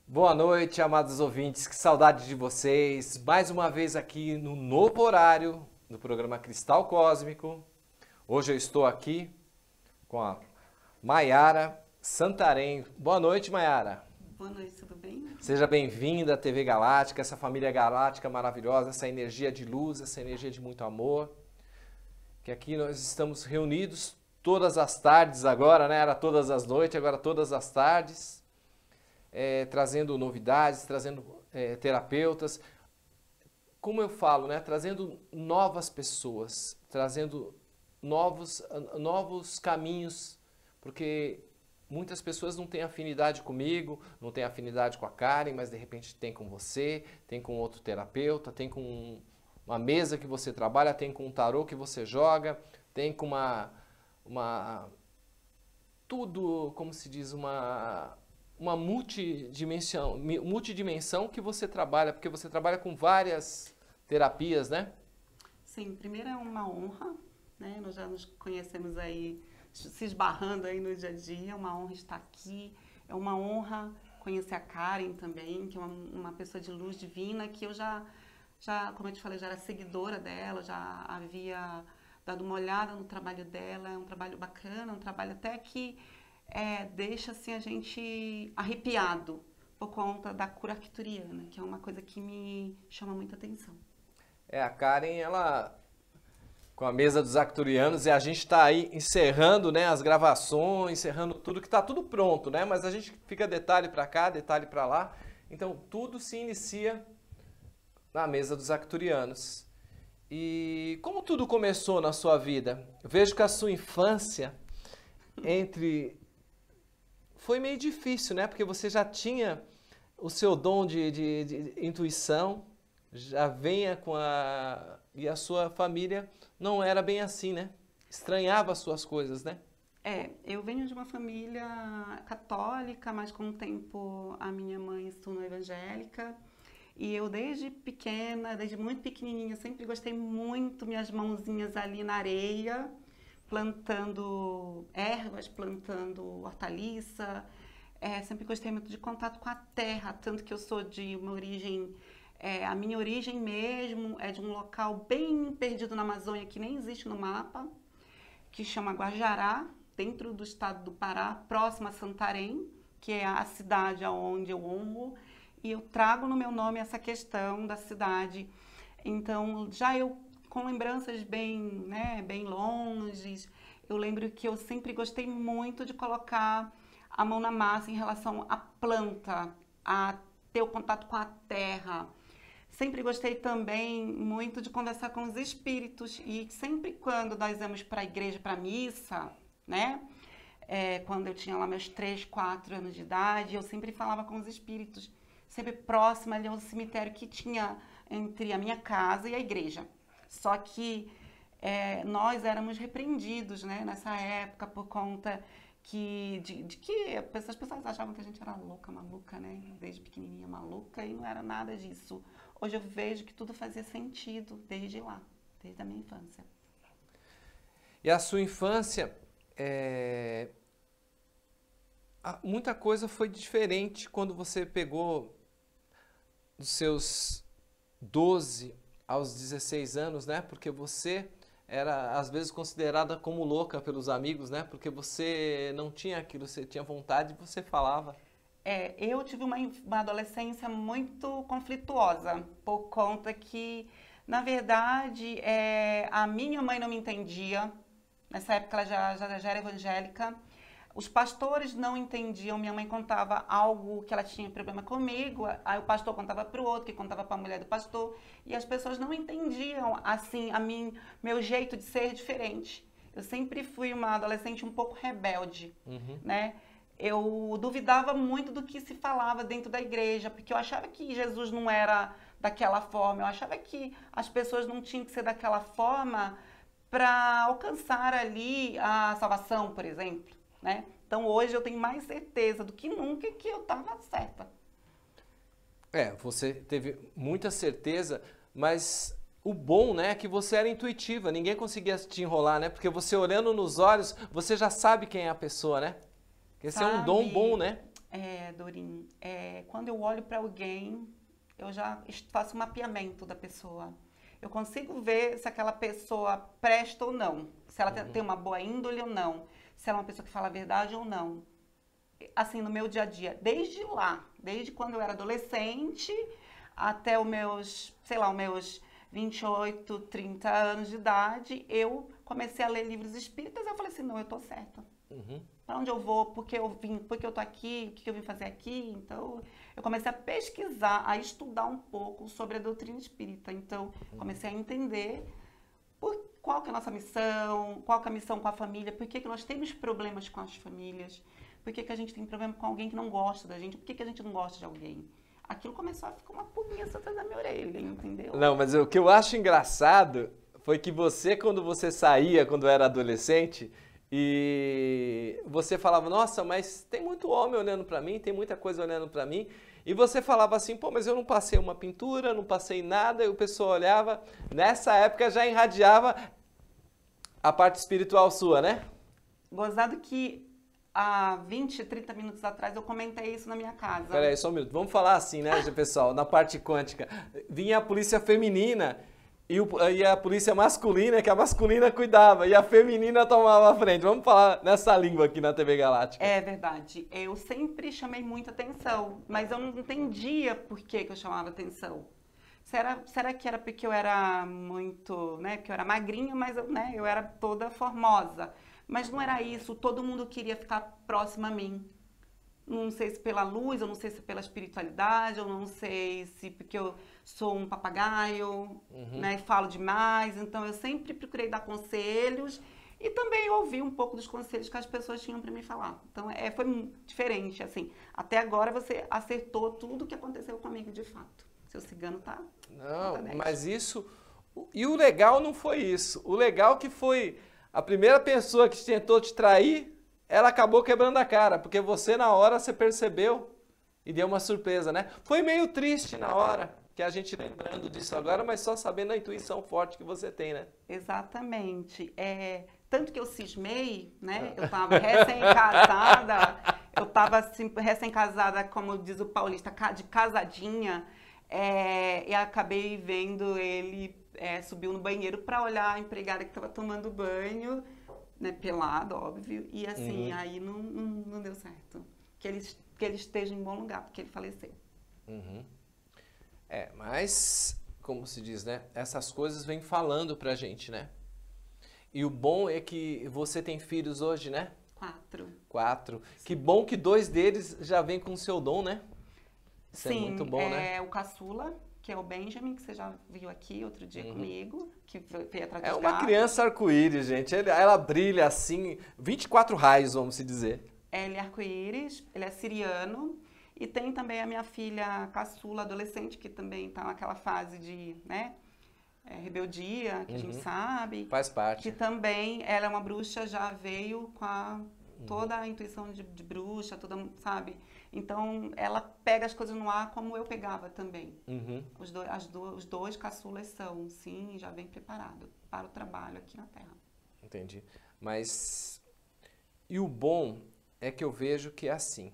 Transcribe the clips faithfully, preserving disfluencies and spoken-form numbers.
Boa noite, amados ouvintes, que saudade de vocês. Mais uma vez aqui no novo horário do programa Cristal Cósmico. Hoje eu estou aqui com a Maiara Santarém. Boa noite, Maiara. Boa noite, tudo bem? Seja bem-vinda à T V Galáctica, essa família galáctica maravilhosa, essa energia de luz, essa energia de muito amor. Que aqui nós estamos reunidos todas as tardes agora, né? Era todas as noites, agora todas as tardes. É, trazendo novidades, trazendo é, terapeutas, como eu falo, né, trazendo novas pessoas, trazendo novos, novos caminhos, porque muitas pessoas não têm afinidade comigo, não têm afinidade com a Karen, mas de repente tem com você, tem com outro terapeuta, tem com uma mesa que você trabalha, tem com um tarô que você joga, tem com uma, uma tudo, como se diz, uma... uma multidimensão, multidimensão que você trabalha, porque você trabalha com várias terapias, né? Sim, primeiro é uma honra, né? Nós já nos conhecemos aí, se esbarrando aí no dia a dia, é uma honra estar aqui, é uma honra conhecer a Karen também, que é uma, uma pessoa de luz divina, que eu já, já, como eu te falei, já era seguidora dela, já havia dado uma olhada no trabalho dela, é um trabalho bacana, um trabalho até que É, deixa assim, a gente arrepiado por conta da cura arcturiana, que é uma coisa que me chama muita atenção. É, a Karen, ela, com a mesa dos arcturianos, e a gente está aí encerrando, né, as gravações, encerrando tudo, que está tudo pronto, né, mas a gente fica detalhe para cá, detalhe para lá, então tudo se inicia na mesa dos arcturianos. E como tudo começou na sua vida? Eu vejo que a sua infância, entre... foi meio difícil, né? Porque você já tinha o seu dom de, de, de intuição, já venha com a... e a sua família não era bem assim, né? Estranhava as suas coisas, né? É, eu venho de uma família católica, mas com o tempo a minha mãe se tornou evangélica. E eu desde pequena, desde muito pequenininha, sempre gostei muito minhas mãozinhas ali na areia, plantando ervas, plantando hortaliça, é, sempre gostei muito de contato com a terra, tanto que eu sou de uma origem, é, a minha origem mesmo é de um local bem perdido na Amazônia, que nem existe no mapa, que chama Guajará, dentro do estado do Pará, próximo a Santarém, que é a cidade onde eu honro, e eu trago no meu nome essa questão da cidade. Então, já eu com lembranças bem, né, bem longes. Eu lembro que eu sempre gostei muito de colocar a mão na massa em relação à planta, a ter o contato com a terra. Sempre gostei também muito de conversar com os espíritos e sempre quando nós íamos para a igreja, para a missa, né, é, quando eu tinha lá meus três, quatro anos de idade, eu sempre falava com os espíritos, sempre próximo ali ao cemitério que tinha entre a minha casa e a igreja. Só que é, nós éramos repreendidos, né, nessa época por conta que, de, de que as pessoas achavam que a gente era louca, maluca, né, desde pequenininha maluca, e não era nada disso. Hoje eu vejo que tudo fazia sentido desde lá, desde a minha infância. E a sua infância, é... muita coisa foi diferente quando você pegou dos seus doze aos dezesseis anos, né? Porque você era, às vezes, considerada como louca pelos amigos, né? Porque você não tinha aquilo, você tinha vontade e você falava. É, eu tive uma, uma adolescência muito conflituosa, por conta que, na verdade, é, a minha mãe não me entendia. Nessa época ela já, já, já era evangélica. Os pastores não entendiam, minha mãe contava algo que ela tinha problema comigo, aí o pastor contava para o outro, que contava para a mulher do pastor, e as pessoas não entendiam, assim, a mim, meu jeito de ser diferente. Eu sempre fui uma adolescente um pouco rebelde, uhum. né? Eu duvidava muito do que se falava dentro da igreja, porque eu achava que Jesus não era daquela forma, eu achava que as pessoas não tinham que ser daquela forma para alcançar ali a salvação, por exemplo. Né? Então hoje eu tenho mais certeza do que nunca que eu estava certa. É, você teve muita certeza, mas o bom, né, é que você era intuitiva, ninguém conseguia te enrolar, né? Porque você olhando nos olhos, você já sabe quem é a pessoa, né? Esse sabe. É um dom bom, né? É, Dorim, é, quando eu olho para alguém, eu já faço um mapeamento da pessoa. Eu consigo ver se aquela pessoa presta ou não, se ela uhum. tem uma boa índole ou não, se ela é uma pessoa que fala a verdade ou não. Assim, no meu dia a dia, desde lá, desde quando eu era adolescente até os meus, sei lá, os meus vinte e oito, trinta anos de idade, eu comecei a ler livros espíritas e eu falei assim, não, eu tô certa. Uhum. Para onde eu vou, por que eu vim, por que eu tô aqui, o que eu vim fazer aqui. Então, eu comecei a pesquisar, a estudar um pouco sobre a doutrina espírita. Então, comecei a entender por, qual que é a nossa missão, qual que é a missão com a família, por que, que nós temos problemas com as famílias, por que, que a gente tem problema com alguém que não gosta da gente, por que, que a gente não gosta de alguém. Aquilo começou a ficar uma pulguinha atrás da minha orelha, entendeu? Não, mas o que eu acho engraçado foi que você, quando você saía, quando era adolescente, e você falava, nossa, mas tem muito homem olhando pra mim, tem muita coisa olhando pra mim. E você falava assim, pô, mas eu não passei uma pintura, não passei nada. E o pessoal olhava, nessa época já irradiava a parte espiritual sua, né? Gozado que há vinte, trinta minutos atrás eu comentei isso na minha casa. Peraí, só um minuto. Vamos falar assim, né, pessoal, na parte quântica. Vinha a polícia feminina e, o, e a polícia masculina, que a masculina cuidava, e a feminina tomava a frente. Vamos falar nessa língua aqui na T V Galáctica. É verdade. Eu sempre chamei muita atenção, mas eu não entendia por que, que eu chamava atenção. Será, será que era porque eu era muito, né, porque eu era magrinha, mas eu, né, eu era toda formosa. Mas não era isso, todo mundo queria ficar próximo a mim. Não sei se pela luz, eu não sei se pela espiritualidade, eu não sei se porque eu sou um papagaio, uhum. né, falo demais. Então, eu sempre procurei dar conselhos e também ouvi um pouco dos conselhos que as pessoas tinham para me falar. Então, é, foi diferente, assim. Até agora, você acertou tudo o que aconteceu comigo, de fato. Seu cigano tá... Não, tá mas isso... E o legal não foi isso. O legal que foi a primeira pessoa que tentou te trair... ela acabou quebrando a cara, porque você na hora você percebeu e deu uma surpresa, né? Foi meio triste na hora, que a gente lembrando disso agora, mas só sabendo a intuição forte que você tem, né? Exatamente. É, tanto que eu cismei, né? Eu tava recém-casada, eu tava assim, recém-casada, como diz o paulista, de casadinha, é, e acabei vendo ele, é, subiu no banheiro para olhar a empregada que estava tomando banho, né, pelado, óbvio, e assim, uhum. aí não, não, não deu certo. Que ele, que ele esteja em bom lugar, porque ele faleceu. Uhum. É, mas, como se diz, né, essas coisas vêm falando pra gente, né? E o bom é que você tem filhos hoje, né? Quatro. Quatro. Sim. Que bom que dois deles já vêm com o seu dom, né? Isso Sim, é muito bom, é né? o caçula, que é o Benjamin, que você já viu aqui outro dia uhum. comigo, que veio atrás É dos uma gatos. criança arco-íris, gente. Ela, ela brilha assim, vinte e quatro raios, vamos se dizer. Ele é arco-íris, ele é siriano. E tem também a minha filha caçula, adolescente, que também está naquela fase de, né, é, rebeldia, que uhum. a gente sabe. Faz parte. Que também, ela é uma bruxa, já veio com a, toda a intuição de, de bruxa, toda, sabe? Então, ela pega as coisas no ar como eu pegava também. Uhum. Os, do, as do, os dois caçulas são, sim, já vem preparado para o trabalho aqui na Terra. Entendi. Mas, e o bom é que eu vejo que é assim.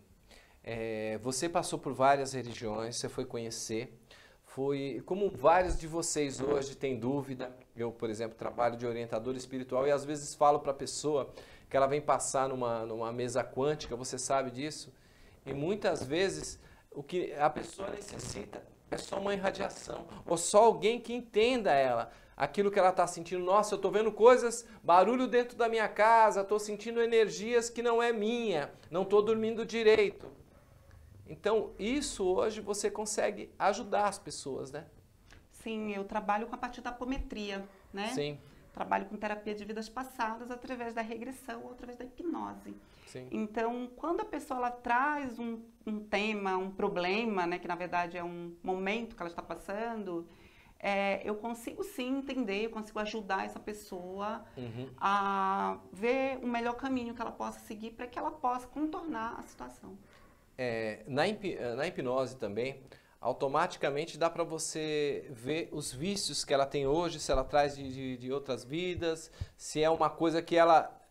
É, você passou por várias religiões, você foi conhecer, foi, como vários de vocês hoje têm dúvida, eu, por exemplo, trabalho de orientador espiritual e às vezes falo para a pessoa que ela vem passar numa, numa mesa quântica, você sabe disso? E muitas vezes o que a pessoa necessita é só uma irradiação, ou só alguém que entenda ela, aquilo que ela está sentindo. Nossa, eu estou vendo coisas, barulho dentro da minha casa, estou sentindo energias que não é minha, não estou dormindo direito. Então, isso hoje você consegue ajudar as pessoas, né? Sim, eu trabalho com a partir da apometria, né? Sim. Trabalho com terapia de vidas passadas através da regressão ou através da hipnose. Sim. Então, quando a pessoa ela traz um, um tema, um problema, né, que na verdade é um momento que ela está passando, é, eu consigo sim entender, eu consigo ajudar essa pessoa uhum. a ver o melhor caminho que ela possa seguir para que ela possa contornar a situação. É, na, na hipnose também, automaticamente dá para você ver os vícios que ela tem hoje, se ela traz de, de, de outras vidas, se é uma coisa que ela...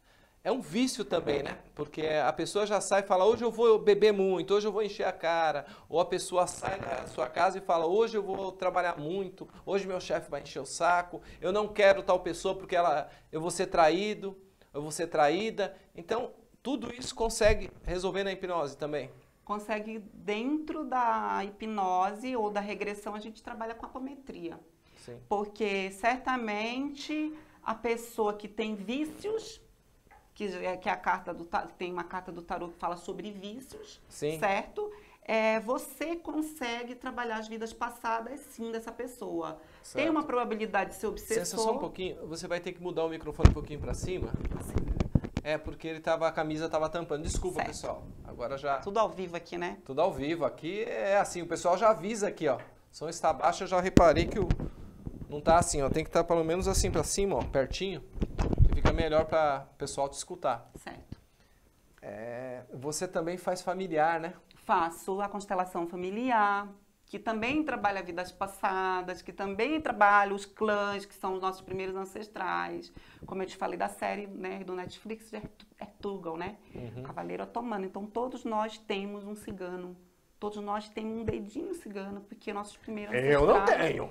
é um vício também, né? Porque a pessoa já sai e fala, hoje eu vou beber muito, hoje eu vou encher a cara. Ou a pessoa sai da sua casa e fala, hoje eu vou trabalhar muito, hoje meu chefe vai encher o saco, eu não quero tal pessoa porque ela, eu vou ser traído, eu vou ser traída. Então, tudo isso consegue resolver na hipnose também? Consegue, dentro da hipnose ou da regressão, a gente trabalha com apometria. Sim. Porque certamente a pessoa que tem vícios, que é, que é a carta do tem uma carta do tarô que fala sobre vícios, sim, certo? É, você consegue trabalhar as vidas passadas, sim, dessa pessoa. Certo. Tem uma probabilidade de ser obsessor. Licença só um pouquinho, você vai ter que mudar o microfone um pouquinho para cima. Sim. É, porque ele tava, a camisa estava tampando. Desculpa, certo. Pessoal. Agora já... Tudo ao vivo aqui, né? Tudo ao vivo. Aqui é assim, o pessoal já avisa aqui, ó. O som está baixo, eu já reparei que o... não tá assim, ó. Tem que estar pelo menos assim para cima, ó, pertinho. Que fica melhor para o pessoal te escutar. Certo. É, você também faz familiar, né? Faço a constelação familiar, que também trabalha vidas passadas, que também trabalha os clãs, que são os nossos primeiros ancestrais. Como eu te falei da série, né, do Netflix, de Ertugrul, né? Uhum. Cavaleiro Otomano. Então, todos nós temos um cigano. Todos nós temos um dedinho cigano, porque nossos primeiros ancestrais... Eu não tenho!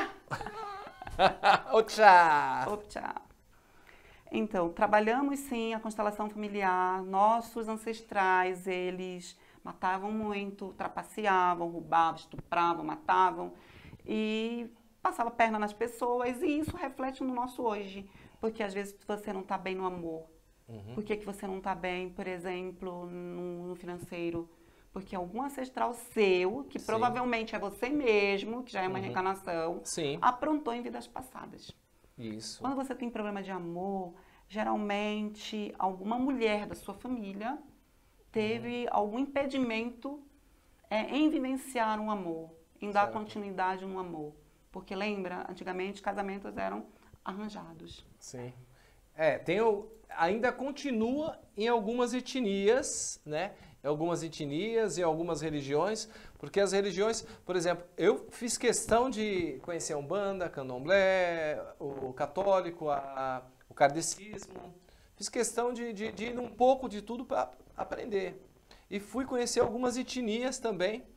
Ah. Ô, tchau! Ô, tchau! Então, trabalhamos sim a constelação familiar. Nossos ancestrais, eles... matavam muito, trapaceavam, roubavam, estupravam, matavam e passava a perna nas pessoas, e isso reflete no nosso hoje, porque às vezes você não está bem no amor. Uhum. Por que, que você não está bem, por exemplo, no, no financeiro? Porque algum ancestral seu, que Sim. provavelmente é você mesmo, que já é uma uhum. reencarnação, Sim. aprontou em vidas passadas. Isso. Quando você tem problema de amor, geralmente alguma mulher da sua família teve uhum. algum impedimento é, em vivenciar um amor, em dar certo. continuidade no amor. Porque lembra, antigamente casamentos eram arranjados. Sim. É, tem o, ainda continua em algumas etnias, né? Em algumas etnias e algumas religiões, porque as religiões, por exemplo, eu fiz questão de conhecer a Umbanda, Candomblé, o católico, a, o kardecismo. Fiz questão de, de, de ir um pouco de tudo para aprender. E fui conhecer algumas etnias também,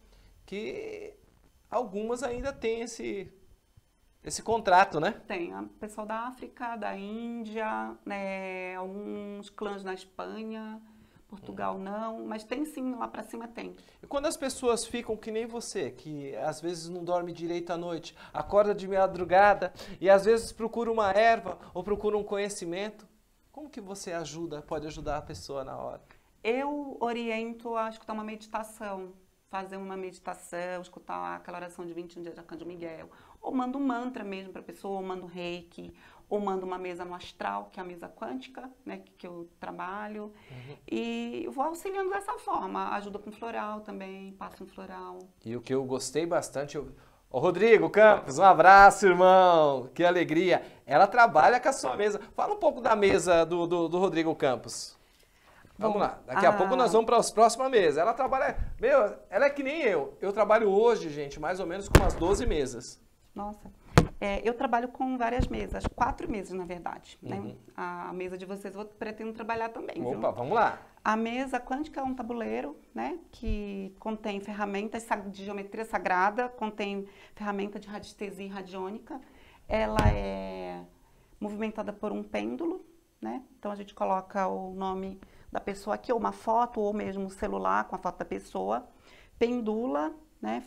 que algumas ainda têm esse, esse contrato, né? Tem. O pessoal da África, da Índia, né, alguns clãs na Espanha, Portugal hum. não, mas tem sim, lá para cima tem. E quando as pessoas ficam que nem você, que às vezes não dorme direito à noite, acorda de madrugada e às vezes procura uma erva ou procura um conhecimento, como que você ajuda, pode ajudar a pessoa na hora? Eu oriento a escutar uma meditação, fazer uma meditação, escutar aquela oração de vinte e um dias de Arcanjo Miguel, ou mando um mantra mesmo para a pessoa, ou mando reiki, ou mando uma mesa no astral, que é a mesa quântica, né, que, que eu trabalho, uhum. e vou auxiliando dessa forma, ajuda com floral também, passo em floral. E o que eu gostei bastante... Eu... Ô, Rodrigo Campos, um abraço, irmão. Que alegria. Ela trabalha com a sua mesa. Fala um pouco da mesa do, do, do Rodrigo Campos. Vamos Bom, lá. Daqui a... a pouco nós vamos para as próximas mesas. Ela trabalha... Meu, ela é que nem eu. Eu trabalho hoje, gente, mais ou menos com umas doze mesas. Nossa. É, eu trabalho com várias mesas. Quatro mesas, na verdade. Uhum. Né? A mesa de vocês eu pretendo trabalhar também. Opa, viu? Vamos lá. A mesa quântica é um tabuleiro, né, que contém ferramentas de geometria sagrada, contém ferramenta de radiestesia radiônica. Ela é movimentada por um pêndulo, né? Então a gente coloca o nome da pessoa aqui, ou uma foto, ou mesmo um celular com a foto da pessoa. Pendula, né,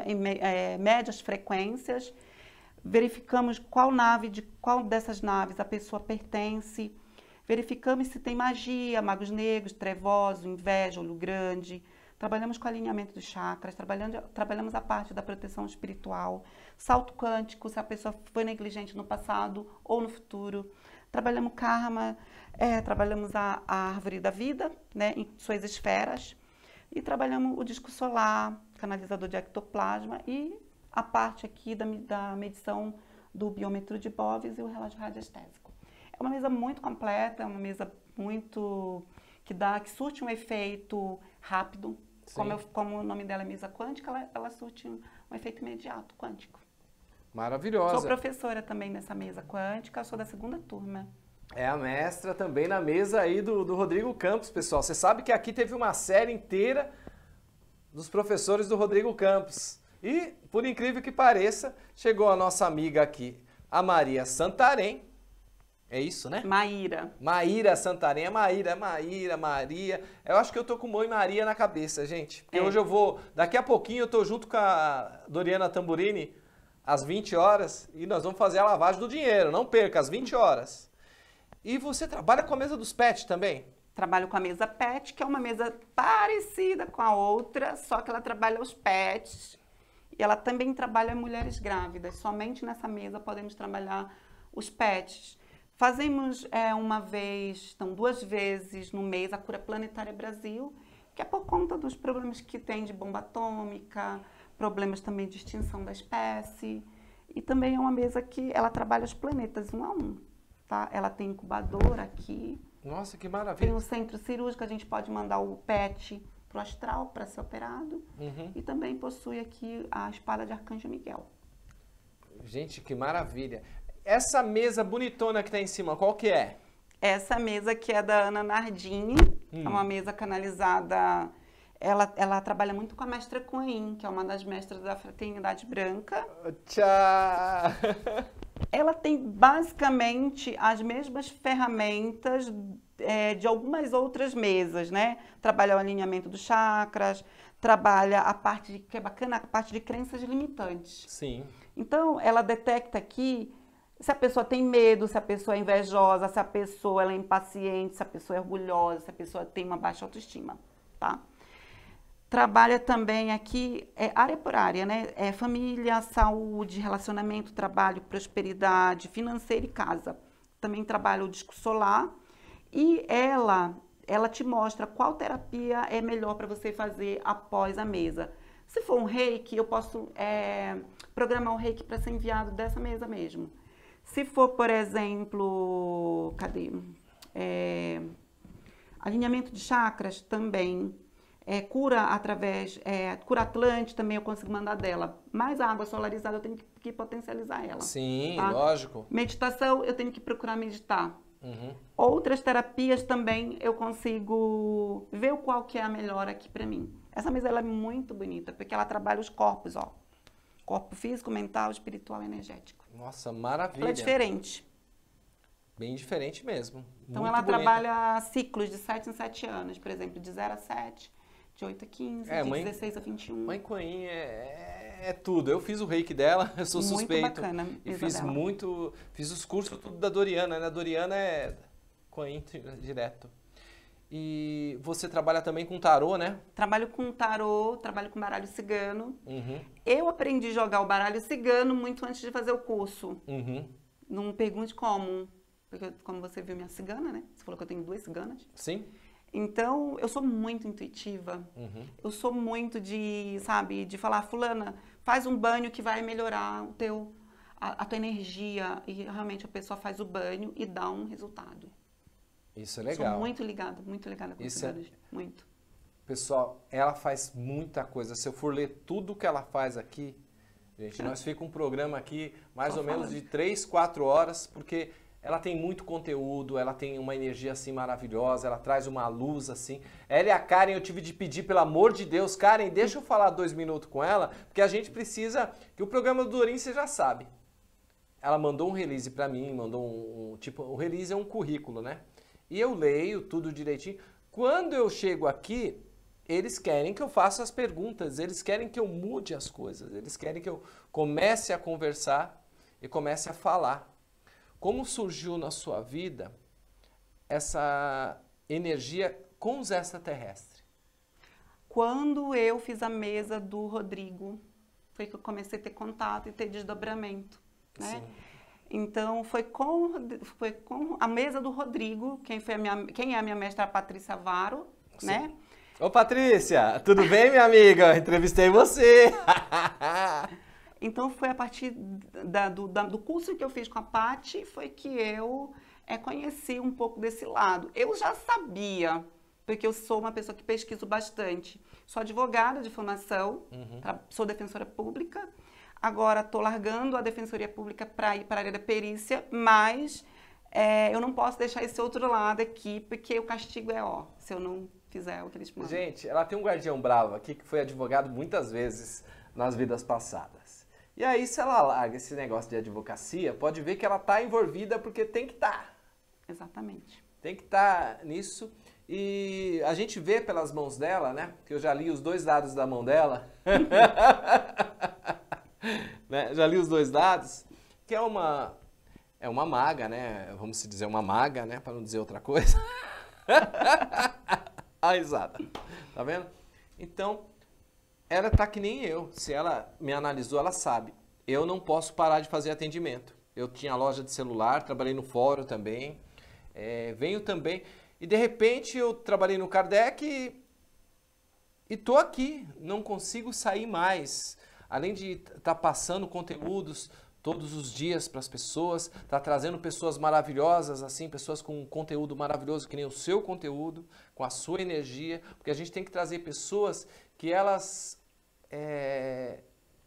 é, mede as frequências. Verificamos qual nave, de qual dessas naves a pessoa pertence. Verificamos se tem magia, magos negros, trevosos, inveja, olho grande. Trabalhamos com alinhamento dos chakras, trabalhando, trabalhamos a parte da proteção espiritual. Salto quântico, se a pessoa foi negligente no passado ou no futuro. Trabalhamos karma, é, trabalhamos a, a árvore da vida, né, em suas esferas. E trabalhamos o disco solar, canalizador de ectoplasma e a parte aqui da, da medição do biômetro de Bovis e o relógio radiestésico. É uma mesa muito completa, é uma mesa muito que dá, que surte um efeito rápido. Como, eu, como o nome dela é mesa quântica, ela, ela surte um, um efeito imediato, quântico. Maravilhosa. Sou professora também nessa mesa quântica, sou da segunda turma. É a mestra também na mesa aí do, do Rodrigo Campos, pessoal. Você sabe que aqui teve uma série inteira dos professores do Rodrigo Campos. E, por incrível que pareça, chegou a nossa amiga aqui, a Maria Santarém. É isso, né? Maíra. Maíra Santarém. É Maíra, é Maíra, Maria. Eu acho que eu tô com Mãe Maria na cabeça, gente. Porque É. hoje eu vou... Daqui a pouquinho eu tô junto com a Doriana Tamburini, às vinte horas, e nós vamos fazer a lavagem do dinheiro. Não perca, às vinte horas. E você trabalha com a mesa dos pets também? Trabalho com a mesa pet, que é uma mesa parecida com a outra, só que ela trabalha os pets. E ela também trabalha mulheres grávidas. Somente nessa mesa podemos trabalhar os pets. Fazemos é, uma vez, então duas vezes no mês, a Cura Planetária Brasil, que é por conta dos problemas que tem de bomba atômica, problemas também de extinção da espécie. E também é uma mesa que ela trabalha os planetas um a um. Tá? Ela tem incubadora aqui. Nossa, que maravilha. Tem um centro cirúrgico, a gente pode mandar o pet para o astral para ser operado. Uhum. E também possui aqui a espada de Arcanjo Miguel. Gente, que maravilha. Essa mesa bonitona que tá em cima, qual que é? Essa mesa aqui é da Ana Nardini, Hum. é uma mesa canalizada. Ela, ela trabalha muito com a mestra Kuan-Yin, que é uma das mestras da Fraternidade Branca. Tchau! Ela tem basicamente as mesmas ferramentas é, de algumas outras mesas, né? Trabalha o alinhamento dos chakras, trabalha a parte, de, que é bacana, a parte de crenças limitantes. Sim. Então, ela detecta aqui se a pessoa tem medo, se a pessoa é invejosa, se a pessoa ela é impaciente, se a pessoa é orgulhosa, se a pessoa tem uma baixa autoestima, tá? Trabalha também aqui, é, área por área, né? É família, saúde, relacionamento, trabalho, prosperidade, financeira e casa. Também trabalha o disco solar e ela, ela te mostra qual terapia é melhor para você fazer após a mesa. Se for um reiki, eu posso é, programar um reiki para ser enviado dessa mesa mesmo. Se for, por exemplo, cadê? É, alinhamento de chakras também. É, cura através, é, cura Atlante também eu consigo mandar dela. Mas a água solarizada eu tenho que, que potencializar ela. Sim, tá? lógico. Meditação eu tenho que procurar meditar. Uhum. Outras terapias também eu consigo ver qual que é a melhor aqui para mim. Essa mesa ela é muito bonita, porque ela trabalha os corpos, ó. Corpo físico, mental, espiritual e energético. Nossa, maravilha. Ela é diferente. Bem diferente mesmo. Então Muito ela bonita. trabalha ciclos de sete em sete anos, por exemplo, de zero a sete, de oito a quinze, É, de mãe- dezesseis a vinte e um. Mãe Kuan-Yin é, é tudo. Eu fiz o reiki dela, eu sou Muito suspeito. bacana a E mesa fiz dela. muito, fiz os cursos tudo da Doriana, né? A Doriana é Kuan-Yin direto. E você trabalha também com tarô, né? Trabalho com tarô, trabalho com baralho cigano. Uhum, Eu aprendi a jogar o baralho cigano muito antes de fazer o curso. uhum. Não me pergunte como, porque como você viu minha cigana, né? Você falou que eu tenho duas ciganas. Sim? Então, eu sou muito intuitiva. Uhum. Eu sou muito de, sabe, de falar, fulana, faz um banho que vai melhorar o teu, a, a tua energia. E realmente a pessoa faz o banho e dá um resultado. Isso é legal. Sou muito ligada, muito ligada com Isso é- ciganos. Muito. Pessoal, ela faz muita coisa. Se eu for ler tudo que ela faz aqui, gente, nós fica um programa aqui mais Só ou menos falando. de três, quatro horas, porque ela tem muito conteúdo, ela tem uma energia assim maravilhosa, ela traz uma luz assim. Ela e a Karen, eu tive de pedir, pelo amor de Deus, Karen, deixa eu falar dois minutos com ela, porque a gente precisa que o programa do Dorim você já sabe. Ela mandou um release pra mim, mandou um, um tipo, o release é um currículo, né? E eu leio tudo direitinho. Quando eu chego aqui, eles querem que eu faça as perguntas, eles querem que eu mude as coisas, eles querem que eu comece a conversar e comece a falar. Como surgiu na sua vida essa energia com os extraterrestres? Quando eu fiz a mesa do Rodrigo, foi que eu comecei a ter contato e ter desdobramento, né? Sim. Então, foi com, foi com a mesa do Rodrigo, quem, foi a minha, quem é a minha mestra, a Patrícia Varo, Sim. né? Ô Patrícia, tudo bem, minha amiga? Eu entrevistei você. Então, foi a partir da, do, da, do curso que eu fiz com a Pati, foi que eu é, conheci um pouco desse lado. Eu já sabia, porque eu sou uma pessoa que pesquiso bastante. Sou advogada de formação, Uhum. tra- sou defensora pública. Agora estou largando a defensoria pública para ir para a área da perícia, mas é, eu não posso deixar esse outro lado aqui, porque o castigo é ó, se eu não fizer o que eles mandam. Gente, ela tem um guardião bravo aqui que foi advogado muitas vezes nas vidas passadas. E aí, se ela larga esse negócio de advocacia, pode ver que ela está envolvida porque tem que estar. Exatamente. Tem que estar nisso. E a gente vê pelas mãos dela, né? Que eu já li os dois lados da mão dela. Né? Já li os dois lados. Que é uma, é uma maga, né? Vamos se dizer uma maga, né? Para não dizer outra coisa. A risada. Tá vendo? Então, ela tá que nem eu. Se ela me analisou, ela sabe. Eu não posso parar de fazer atendimento. Eu tinha loja de celular, trabalhei no fórum também. É, venho também. E de repente eu trabalhei no Kardec e, e tô aqui. Não consigo sair mais. Além de estar tá passando conteúdos todos os dias para as pessoas, tá trazendo pessoas maravilhosas, assim, pessoas com um conteúdo maravilhoso, que nem o seu conteúdo, com a sua energia, porque a gente tem que trazer pessoas que elas é,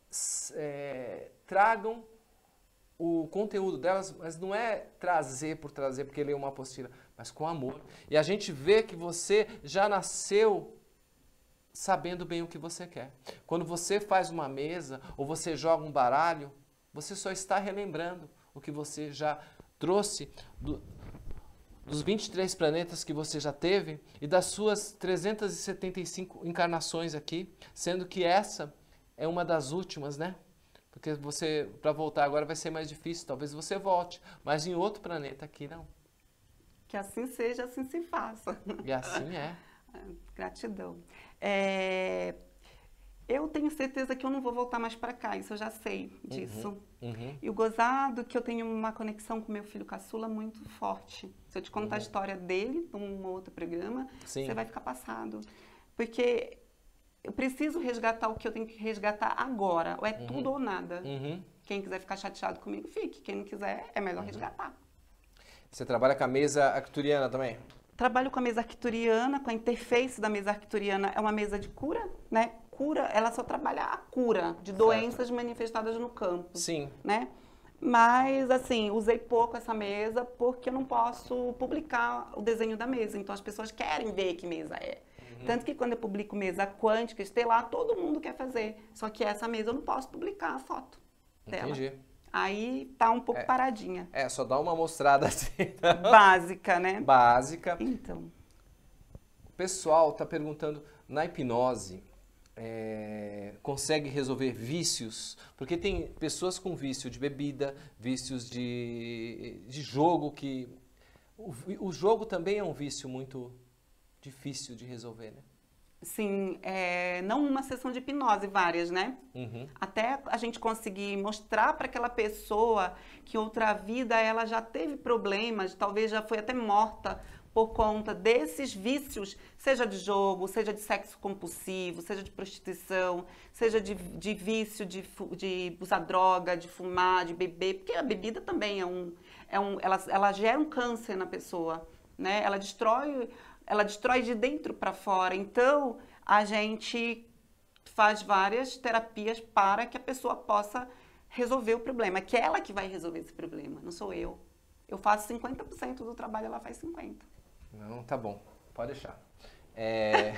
é, tragam o conteúdo delas, mas não é trazer por trazer, porque lê uma apostila, mas com amor. E a gente vê que você já nasceu sabendo bem o que você quer. Quando você faz uma mesa, ou você joga um baralho, você só está relembrando o que você já trouxe do, dos vinte e três planetas que você já teve e das suas trezentas e setenta e cinco encarnações aqui, sendo que essa é uma das últimas, né? Porque você, para voltar agora vai ser mais difícil, talvez você volte, mas em outro planeta aqui não. Que assim seja, assim se faça. E assim é. Gratidão. É... Eu tenho certeza que eu não vou voltar mais para cá, isso eu já sei disso. Uhum, uhum. E o gozado que eu tenho uma conexão com meu filho caçula muito forte. Se eu te contar uhum. a história dele, num outro programa, Sim. você vai ficar passado. Porque eu preciso resgatar o que eu tenho que resgatar agora. Ou é uhum. tudo ou nada. Uhum. Quem quiser ficar chateado comigo, fique. Quem não quiser, é melhor uhum. resgatar. Você trabalha com a mesa arcturiana também? Trabalho com a mesa arcturiana, com a interface da mesa arcturiana. É uma mesa de cura, né? Cura, ela só trabalha a cura de doenças certo. manifestadas no campo. Sim. Né? Mas, assim, usei pouco essa mesa porque eu não posso publicar o desenho da mesa. Então, as pessoas querem ver que mesa é. Uhum. Tanto que quando eu publico mesa quântica, estelar, todo mundo quer fazer. Só que essa mesa eu não posso publicar a foto dela. Entendi. Aí tá um pouco é, paradinha. É, só dá uma mostrada assim. Básica, né? Básica. Então. O pessoal tá perguntando, na hipnose, é, consegue resolver vícios? Porque tem pessoas com vício de bebida, vícios de, de jogo, que... O, o jogo também é um vício muito difícil de resolver, né? Sim, é, não uma sessão de hipnose, várias, né? Uhum. Até a gente conseguir mostrar para aquela pessoa que outra vida ela já teve problemas, talvez já foi até morta por conta desses vícios, seja de jogo, seja de sexo compulsivo, seja de prostituição, seja de, de vício de, de usar droga, de fumar, de beber, porque a bebida também é um... É um ela, ela gera um câncer na pessoa, né? Ela destrói... Ela destrói de dentro para fora. Então, a gente faz várias terapias para que a pessoa possa resolver o problema. É que é ela que vai resolver esse problema, não sou eu. Eu faço cinquenta por cento do trabalho, ela faz cinquenta por cento. Não, tá bom. Pode deixar. É...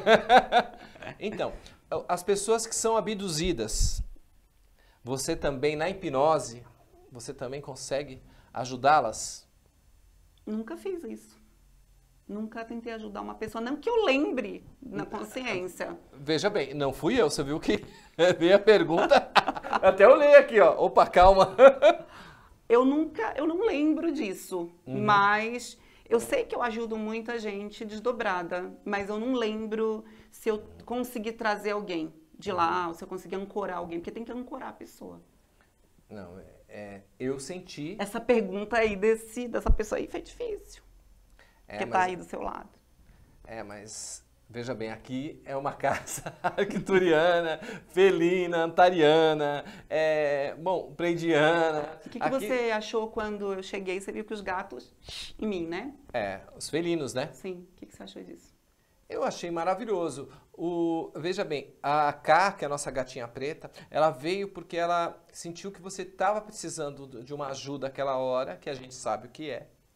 Então, as pessoas que são abduzidas, você também, na hipnose, você também consegue ajudá-las? Nunca fiz isso. Nunca tentei ajudar uma pessoa, não que eu lembre na consciência. Veja bem, não fui eu, você viu que veio a pergunta, até eu leio aqui, ó, opa, calma. Eu nunca, eu não lembro disso, uhum. mas eu sei que eu ajudo muita gente desdobrada, mas eu não lembro se eu consegui trazer alguém de lá, ou se eu consegui ancorar alguém, porque tem que ancorar a pessoa. Não, é, eu senti... Essa pergunta aí desse, dessa pessoa aí foi difícil. É, que mas, tá aí do seu lado. É, mas veja bem, aqui é uma casa arcturiana, felina, antariana, é, bom, pleidiana. O que, que aqui... você achou quando eu cheguei? Você viu que os gatos em mim, né? É, os felinos, né? Sim. O que, que você achou disso? Eu achei maravilhoso. O, veja bem, a K, que é a nossa gatinha preta, ela veio porque ela sentiu que você estava precisando de uma ajuda aquela hora, que a gente sabe o que é.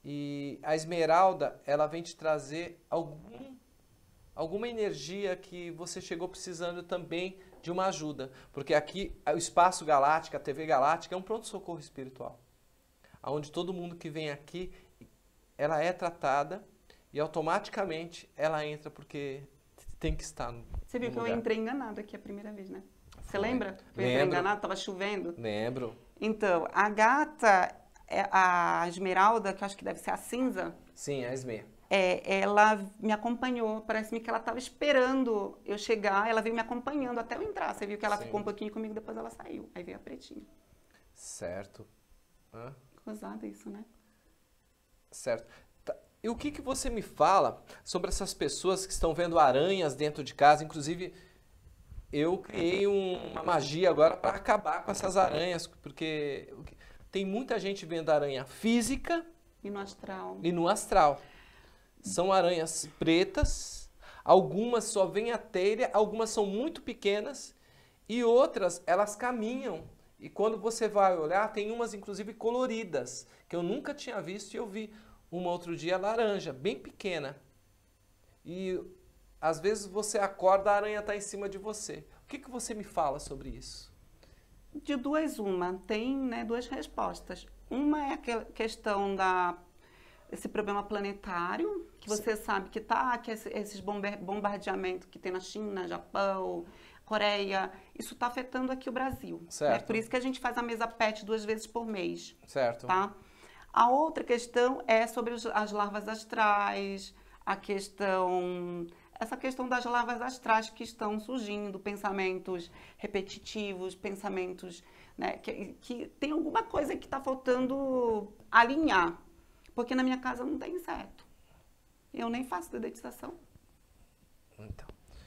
E a esmeralda, ela vem te trazer algum, alguma energia que você chegou precisando também de uma ajuda. Porque aqui, o Espaço Galáctica, a T V Galáctica, é um pronto-socorro espiritual. Onde todo mundo que vem aqui, ela é tratada e automaticamente ela entra porque tem que estar no Você viu no que lugar. eu entrei enganado aqui a primeira vez, né? Você Foi. lembra? Eu entrei Lembro. enganado, tava chovendo. Lembro. Então, a gata, é a esmeralda, que eu acho que deve ser a cinza, Sim, a Esme. é, ela me acompanhou. Parece-me que ela estava esperando eu chegar, ela veio me acompanhando até eu entrar. Você viu que ela Sim. ficou um pouquinho comigo, depois ela saiu. Aí veio a pretinha. Certo. Hã? Gozado isso, né? Certo. Tá. E o que, que você me fala sobre essas pessoas que estão vendo aranhas dentro de casa? Inclusive, eu criei um- uma magia agora para acabar com essas aranhas, porque o que- tem muita gente vendo aranha física E no astral. e no astral. São aranhas pretas, algumas só vêm a telha, algumas são muito pequenas e outras elas caminham. E quando você vai olhar, tem umas inclusive coloridas, que eu nunca tinha visto e eu vi uma outro dia laranja, bem pequena. E às vezes você acorda, a aranha está em cima de você. O que, que você me fala sobre isso? De duas, uma. Tem, né, duas respostas. Uma é aquela questão da esse problema planetário, que você sabe que tá, que esse- esses bomber- bombardeamentos que tem na China, Japão, Coreia, isso está afetando aqui o Brasil. Né? Certo. Por isso que a gente faz a mesa PET duas vezes por mês. Certo? Tá? A outra questão é sobre os- as larvas astrais, a questão, essa questão das larvas astrais que estão surgindo, pensamentos repetitivos, pensamentos, né, que, que tem alguma coisa que está faltando alinhar, porque na minha casa não tem inseto. Eu nem faço dedetização. Então.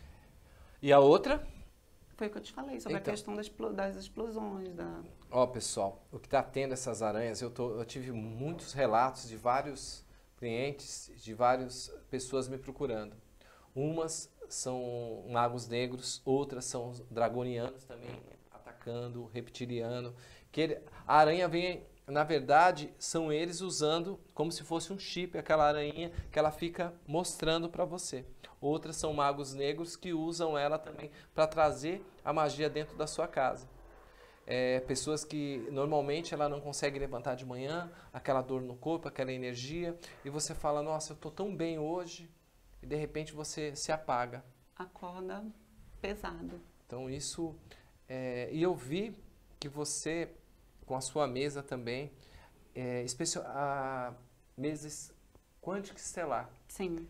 E a outra? Foi o que eu te falei sobre Então. a questão das, explo- das explosões, da... Ó, pessoal, o que está tendo essas aranhas, eu, tô, eu tive muitos relatos de vários clientes, de várias pessoas me procurando. Umas são magos negros, outras são dragonianos também, atacando, reptiliano. Que ele- a aranha vem, na verdade, são eles usando como se fosse um chip, aquela aranha que ela fica mostrando para você. Outras são magos negros que usam ela também para trazer a magia dentro da sua casa. É, pessoas que normalmente ela não consegue levantar de manhã, aquela dor no corpo, aquela energia, e você fala, nossa, eu estou tão bem hoje, e de repente você se apaga. acorda pesado. Então isso, é, e eu vi que você, com a sua mesa também, é, especial, a mesa quântica estelar, Sim,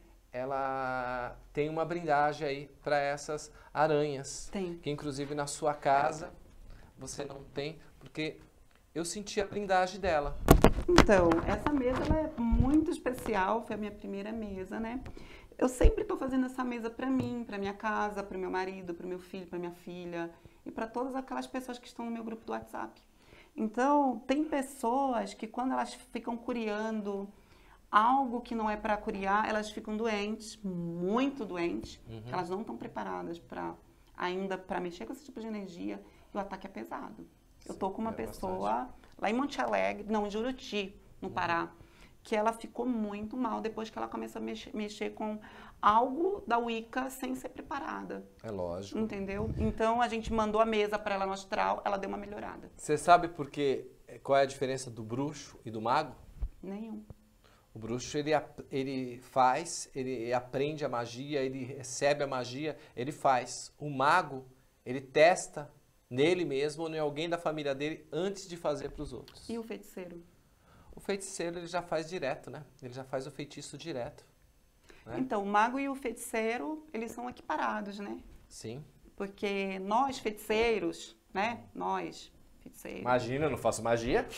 ela tem uma blindagem aí para essas aranhas, tem. que inclusive na sua casa você não tem, porque eu senti a blindagem dela. Então, essa mesa ela é muito especial, foi a minha primeira mesa, né? Eu sempre estou fazendo essa mesa para mim, para minha casa, para o meu marido, para o meu filho, para minha filha e para todas aquelas pessoas que estão no meu grupo do WhatsApp. Então, tem pessoas que quando elas ficam curiando algo que não é para curiar, elas ficam doentes, muito doentes, Uhum. que elas não estão preparadas para ainda para mexer com esse tipo de energia e o ataque é pesado. Eu tô com uma é pessoa lá em Monte Alegre, não, em Juruti, no Pará, que ela ficou muito mal depois que ela começou a mexer, mexer com algo da Wicca sem ser preparada, É lógico. entendeu? Então a gente mandou a mesa para ela no astral, ela deu uma melhorada. Você sabe por quê, qual é a diferença do bruxo e do mago? Nenhum. O bruxo, ele, ap- ele faz, ele aprende a magia, ele recebe a magia, ele faz. O mago, ele testa nele mesmo ou em alguém da família dele antes de fazer para os outros. E o feiticeiro? O feiticeiro, ele já faz direto, né? Ele já faz o feitiço direto. Né? Então, o mago e o feiticeiro, eles são equiparados, né? Sim. Porque nós, feiticeiros, né? Nós, feiticeiros. Imagina, eu não faço magia.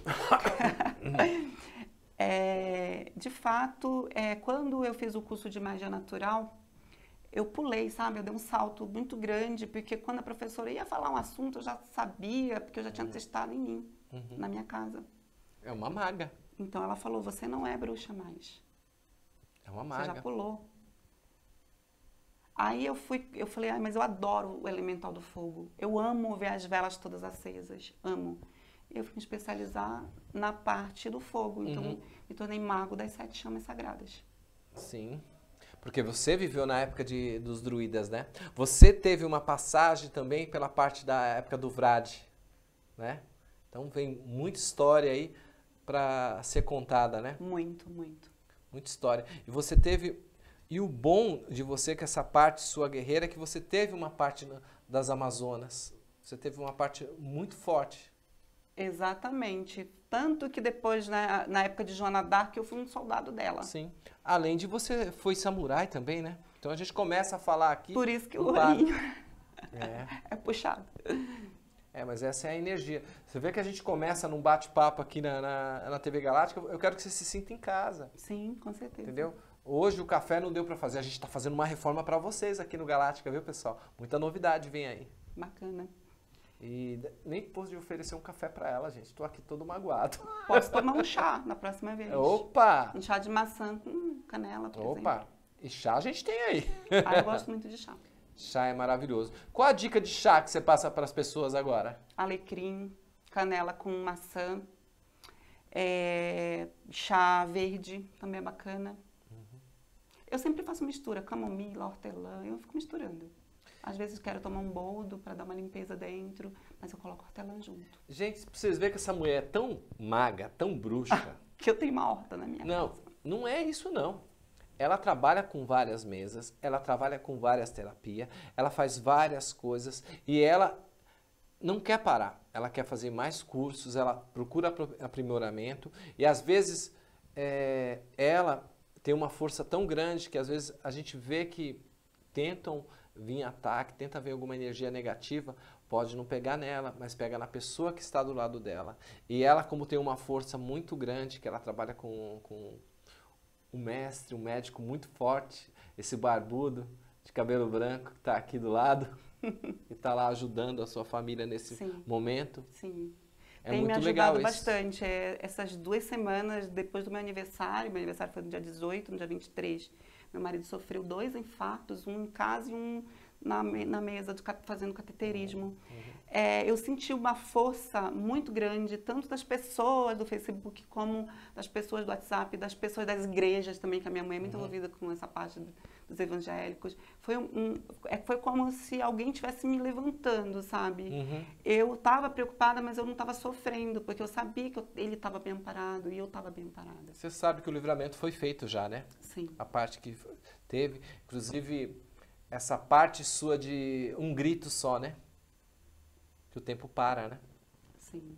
É, de fato, é, quando eu fiz o curso de magia natural, eu pulei, sabe? Eu dei um salto muito grande, porque quando a professora ia falar um assunto, eu já sabia, porque eu já tinha testado em mim, Uhum. na minha casa. É uma maga. Então ela falou, você não é bruxa mais, É uma você já maga. pulou. Aí eu fui, eu falei, ah, mas eu adoro o elemental do fogo. Eu amo ver as velas todas acesas, amo. Eu fui me especializar na parte do fogo, então Uhum. me tornei mago das sete chamas sagradas. Sim. Porque você viveu na época de, dos druidas, né? Você teve uma passagem também pela parte da época do Vrad, né? Então vem muita história aí para ser contada, né? Muito, muito. Muita história. E você teve... E o bom de você, que essa parte sua guerreira, é que você teve uma parte na- das Amazonas. Você teve uma parte muito forte. Exatamente. Tanto que depois, né, na época de Joana d'Arc, eu fui um soldado dela. Sim. Além de você foi samurai também, né? Então a gente começa a falar aqui... Por isso que o não para. olhinho É. é puxado. É, mas essa é a energia. Você vê que a gente começa num bate-papo aqui na, na, na T V Galáctica, eu quero que você se sinta em casa, Sim, com certeza. entendeu? Hoje o café não deu pra fazer, a gente tá fazendo uma reforma pra vocês aqui no Galáctica, viu, pessoal? Muita novidade vem aí. Bacana. E nem pude oferecer um café pra ela, gente. Tô aqui todo magoado. Posso tomar um chá na próxima vez. Opa! Um chá de maçã com canela, por Opa! exemplo. E chá a gente tem aí. Ah, eu gosto muito de chá. Chá é maravilhoso. Qual a dica de chá que você passa para as pessoas agora? Alecrim, canela com maçã, é, chá verde, também é bacana. Uhum. Eu sempre faço mistura, camomila, hortelã, eu fico misturando. Às vezes quero tomar um boldo para dar uma limpeza dentro, mas eu coloco hortelã junto. Gente, pra vocês verem que essa mulher é tão maga, tão bruxa. Que eu tenho uma horta na minha Não, casa. não é isso não. Ela trabalha com várias mesas, ela trabalha com várias terapias, ela faz várias coisas e ela não quer parar. Ela quer fazer mais cursos, ela procura apro- aprimoramento e às vezes é, ela tem uma força tão grande que às vezes a gente vê que tentam vir ataque, tenta vir alguma energia negativa, pode não pegar nela, mas pega na pessoa que está do lado dela. E ela, como tem uma força muito grande, que ela trabalha com, com um mestre, um médico muito forte, esse barbudo de cabelo branco que está aqui do lado, que está lá ajudando a sua família nesse Sim. momento. Sim. É Tem me muito ajudado legal isso. bastante. É, essas duas semanas depois do meu aniversário, meu aniversário foi no dia dezoito, no dia vinte e três, meu marido sofreu dois infartos, um em casa e um na, me- na mesa de, ca- fazendo cateterismo. É, eu senti uma força muito grande, tanto das pessoas do Facebook, como das pessoas do WhatsApp, das pessoas das igrejas também, que a minha mãe é muito Uhum. envolvida com essa parte do- dos evangélicos. Foi, um, um- é, foi como se alguém estivesse me levantando, sabe? Uhum. Eu estava preocupada, mas eu não estava sofrendo, porque eu sabia que eu- ele estava bem amparado e eu estava bem amparada. Você sabe que o livramento foi feito já, né? Sim, A parte que f- teve, inclusive essa parte sua de um grito só, né? Que o tempo para, né? sim.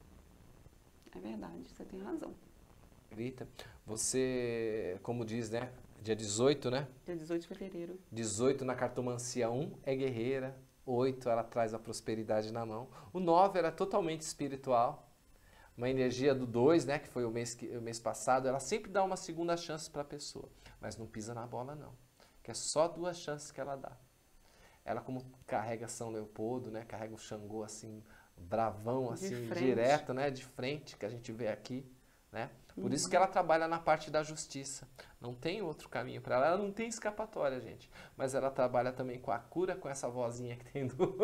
É verdade, você tem razão. Grita. Você, como diz, né? Dia dezoito, né? Dia dezoito de fevereiro. dezoito na cartomancia um é guerreira. oito ela traz a prosperidade na mão. O nove era totalmente espiritual. Uma energia do dois, né? Que foi o mês, que, o mês passado. Ela sempre dá uma segunda chance para a pessoa. Mas não pisa na bola, não. Que é só duas chances que ela dá. Ela como carrega São Leopoldo, né? Carrega o Xangô assim, bravão, De assim, frente. direto, né? De frente, que a gente vê aqui, né? Por isso Uhum. que ela trabalha na parte da justiça. Não tem outro caminho para ela. Ela não tem escapatória, gente. Mas ela trabalha também com a cura, com essa vozinha que tem do...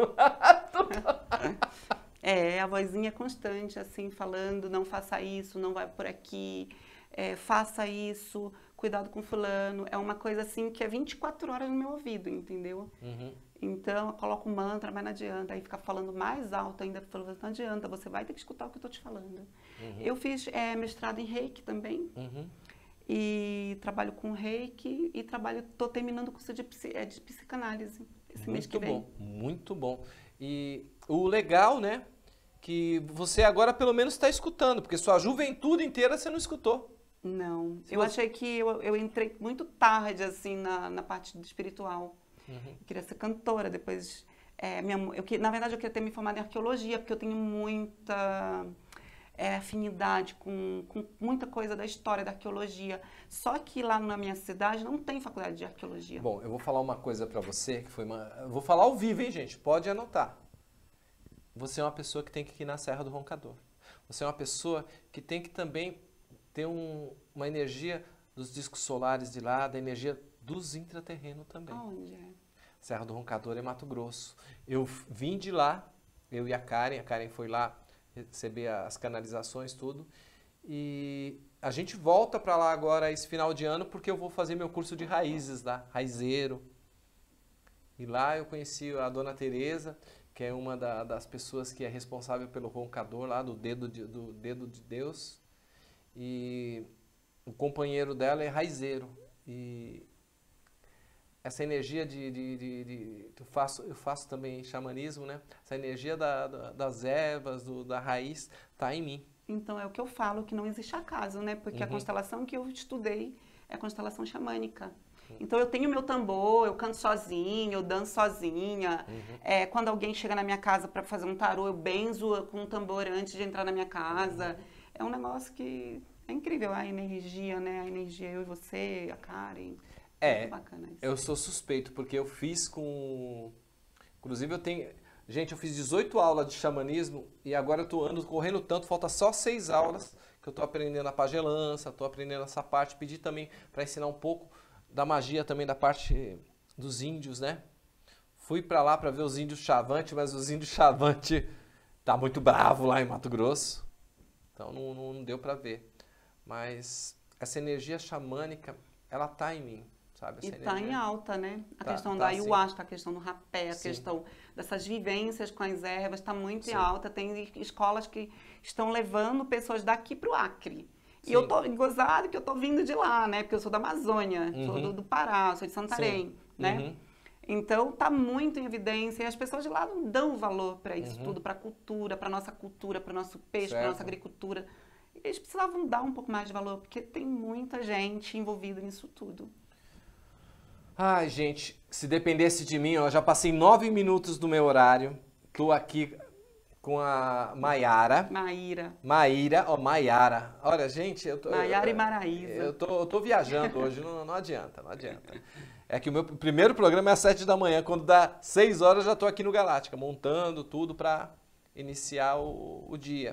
É, a vozinha constante, assim, falando, não faça isso, não vai por aqui, é, faça isso, cuidado com fulano. É uma coisa, assim, que é vinte e quatro horas no meu ouvido, entendeu? Uhum. Então, eu coloco um mantra, mas não adianta. Aí fica falando mais alto ainda, falando, não adianta, você vai ter que escutar o que eu estou te falando. Uhum. Eu fiz é, mestrado em Reiki também, Uhum. e trabalho com Reiki, e trabalho, estou terminando o curso de, psi- é, de psicanálise esse mês que Muito vem. bom, muito bom. E o legal, né? Que você agora pelo menos está escutando, porque sua juventude inteira você não escutou. Não, Se eu você- achei que eu, eu entrei muito tarde, assim, na, na parte do espiritual. Uhum. Eu queria ser cantora, depois... é, minha, mu- eu, que- na verdade, eu queria ter me formado em arqueologia, porque eu tenho muita é, afinidade com, com muita coisa da história da arqueologia. Só que lá na minha cidade não tem faculdade de arqueologia. Bom, eu vou falar uma coisa pra você, que foi uma... Eu vou falar ao vivo, hein, gente? Pode anotar. Você é uma pessoa que tem que ir na Serra do Roncador. Você é uma pessoa que tem que também ter um- uma energia dos discos solares de lá, da energia dos intraterrenos também. Aonde é? Serra do Roncador é Mato Grosso. Eu f- vim de lá, eu e a Karen, a Karen foi lá receber as canalizações, tudo. E a gente volta para lá agora esse final de ano porque eu vou fazer meu curso de raízes lá, raizeiro. E lá eu conheci a Dona Teresa, que é uma da, das pessoas que é responsável pelo roncador lá do dedo de, do dedo de Deus. E o companheiro dela é raizeiro. E essa energia de, de, de, de eu, faço, eu faço também xamanismo, né? Essa energia da, da, das ervas, do, da raiz, está em mim. Então é o que eu falo, que não existe acaso, né? Porque uhum. a constelação que eu estudei é a constelação xamânica. Então eu tenho meu tambor, eu canto sozinha, eu danço sozinha. Uhum. É, quando alguém chega na minha casa para fazer um tarô, eu benzo com um tambor antes de entrar na minha casa. Uhum. É um negócio que é incrível, a energia, né? A energia, eu e você, a Karen. É, muito bacana isso. Eu sou suspeito, porque eu fiz com... Inclusive eu tenho... Gente, eu fiz dezoito aulas de xamanismo e agora eu tô ando correndo tanto, falta só seis aulas que eu tô aprendendo a pagelança, tô aprendendo essa parte. Pedi também para ensinar um pouco da magia também, da parte dos índios, né? Fui para lá para ver os índios Chavante, mas os índios Chavante tá muito bravo lá em Mato Grosso. Então não, não, não deu para ver. Mas essa energia xamânica, ela tá em mim, sabe? Essa e energia... tá em alta, né? A tá, questão tá, da ayahuasca, a questão do rapé, a sim. questão dessas vivências com as ervas está muito sim. em alta. Tem escolas que estão levando pessoas daqui para o Acre. Sim. E eu tô gozado que eu tô vindo de lá, né? Porque eu sou da Amazônia, uhum. sou do, do Pará, sou de Santarém, Sim. né? Uhum. Então tá muito em evidência e as pessoas de lá não dão valor para isso uhum. tudo, para a cultura, para nossa cultura, para nosso peixe, certo. para nossa agricultura. E eles precisavam dar um pouco mais de valor, porque tem muita gente envolvida nisso tudo. Ai, gente, se dependesse de mim, eu já passei nove minutos do meu horário. Tô aqui com a Maiara. Maíra. Maíra, ó, Maiara. Olha, gente, eu tô... Maiara e Maraísa. Eu tô, eu tô viajando hoje, não, não adianta, não adianta. É que o meu primeiro programa é às sete da manhã, quando dá seis horas eu já tô aqui no Galáctica, montando tudo para iniciar o, o dia.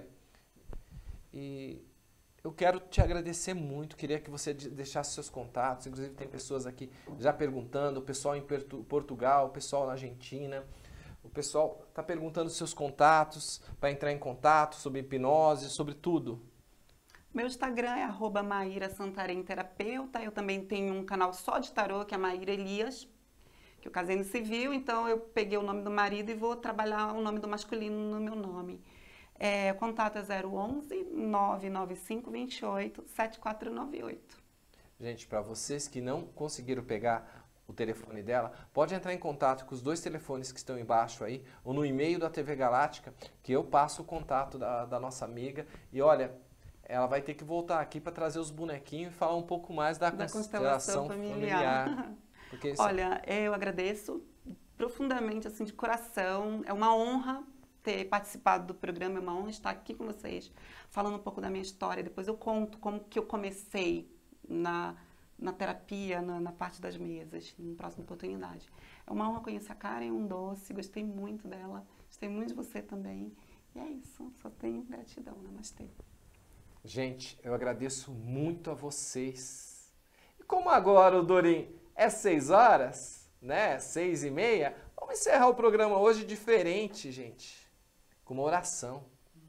E eu quero te agradecer muito, queria que você deixasse seus contatos, inclusive tem pessoas aqui já perguntando, o pessoal em Portugal, o pessoal na Argentina... O pessoal está perguntando seus contatos, para entrar em contato sobre hipnose, sobre tudo. Meu Instagram é arroba Maíra Santarém Terapeuta. Eu também tenho um canal só de tarô, que é Maíra Elias, que eu casei no civil, então eu peguei o nome do marido e vou trabalhar o nome do masculino no meu nome. É, o contato é zero onze, nove nove cinco, dois oito, sete quatro nove oito. Gente, para vocês que não conseguiram pegar o telefone dela, pode entrar em contato com os dois telefones que estão embaixo aí, ou no e-mail da T V Galáctica, que eu passo o contato da, da nossa amiga. E olha, ela vai ter que voltar aqui para trazer os bonequinhos e falar um pouco mais da, da constelação, constelação familiar. familiar. Porque isso... Olha, eu agradeço profundamente, assim, de coração. É uma honra ter participado do programa, é uma honra estar aqui com vocês, falando um pouco da minha história. Depois eu conto como que eu comecei na... na terapia, na, na parte das mesas, na próxima oportunidade. É uma honra conhecer a Karen, um doce, gostei muito dela, gostei muito de você também. E é isso, só tenho gratidão, namastê. Gente, eu agradeço muito a vocês. E como agora, o Dorim, é seis horas, né, seis e meia, vamos encerrar o programa hoje diferente, gente, com uma oração.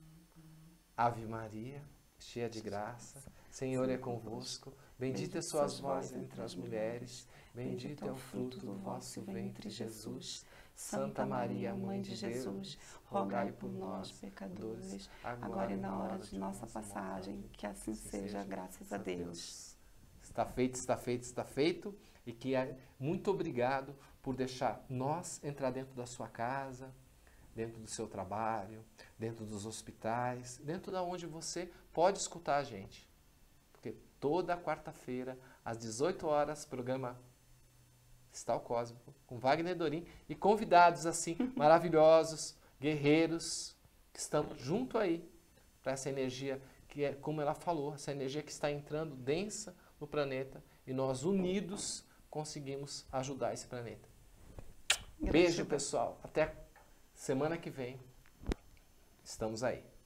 Ave Maria, cheia de graça, Senhor é convosco. Bendita sois vós entre as mulheres, bendito é o fruto do vosso ventre, Jesus. Santa Maria, Mãe de Jesus, rogai por nós, pecadores, agora e na hora de nossa passagem, que assim seja, graças a Deus. Está feito, está feito, está feito, e que é muito obrigado por deixar nós entrar dentro da sua casa, dentro do seu trabalho, dentro dos hospitais, dentro da onde você pode escutar a gente. Toda quarta-feira, às dezoito horas, programa Cristal Cósmico, com Wagner Dorim e convidados assim, maravilhosos, guerreiros, que estamos junto aí, para essa energia que é, como ela falou, essa energia que está entrando densa no planeta e nós unidos conseguimos ajudar esse planeta. Beijo, pessoal. Até semana que vem. Estamos aí.